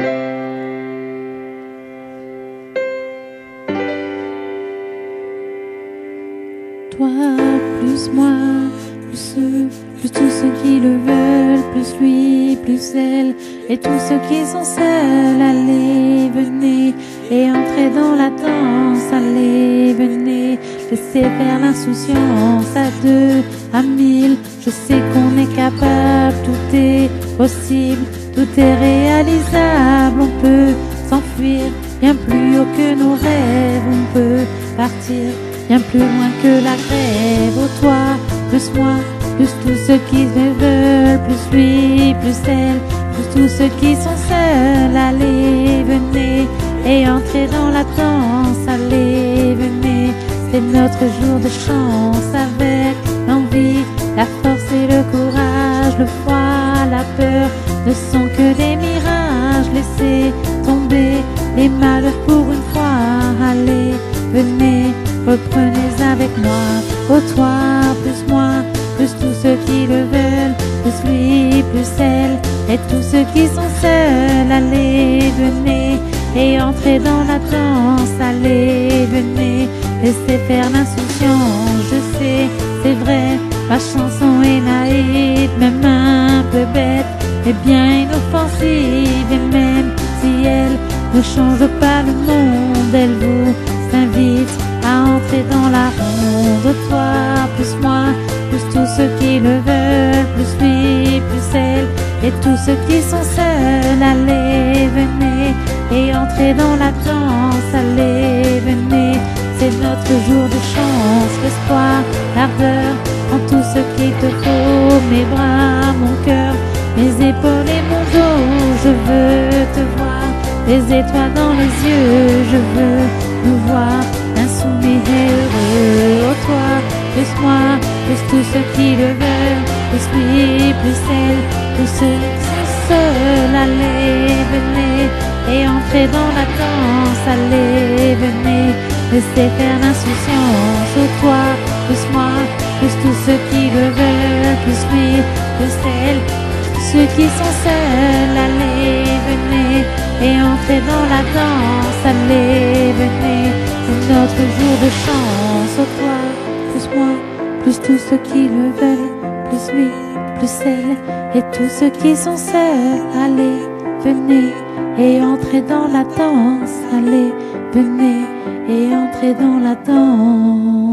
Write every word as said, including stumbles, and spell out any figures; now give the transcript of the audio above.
Toi, plus moi, plus ceux, plus tous ceux qui le veulent, plus lui, plus elle, et tous ceux qui sont seuls, allez, venez, et entrez dans la danse, allez, venez, laissez faire l'insouciance à deux, à mille, je sais qu'on est capable, tout est possible, tout est réalisable, on peut s'enfuir bien plus haut que nos rêves, on peut partir bien plus loin que la grève. Oh toi, plus moi, plus tous ceux qui me veulent, plus lui, plus elle, plus tous ceux qui sont seuls, allez, venez, et entrez dans la danse, allez, venez, c'est notre jour de chance, avec l'envie, la force et le courage, le froid, la peur, ne sont que des mirages, laissez tomber les malheurs pour une fois, allez, venez, reprenez avec moi, oh toi, plus moi, plus tous ceux qui le veulent, plus lui, plus elle, et tous ceux qui sont seuls, allez, venez, et entrez dans la danse, allez, venez, laissez faire l'insouciance, je sais, c'est vrai, ma chanson est naïve, même un peu bête, et bien inoffensive, et même si elle ne change pas le monde, elle vous invite à entrer dans la ronde, toi, plus moi, plus tous ceux qui le veulent, plus lui, plus elle, et tous ceux qui sont seuls, allez, venez, et entrez dans la danse, allez, venez, c'est notre jour de chance, l'espoir, l'ardeur, en tout ce qu'il te faut, mes bras, mon cœur, mes épaules et mon dos, je veux te voir, les étoiles dans les yeux, je veux nous voir insoumis et heureux, oh toi, plus moi, plus tous ceux qui le veulent, plus lui, plus elle, tous ceux qui sont seuls, allez, venez, et entrez dans la danse, allez, venez, laissez faire l'insouciance, oh toi, plus moi, plus tous ceux qui le veulent, plus lui, plus elle, ceux qui sont seuls, allez, venez, et entrez dans la danse, allez, venez, c'est notre jour de chance, oh toi, plus moi, plus tous ceux qui le veulent, plus lui, plus elle, et tous ceux qui sont seuls, allez, venez, et entrez dans la danse, allez, venez, et entrez dans la danse.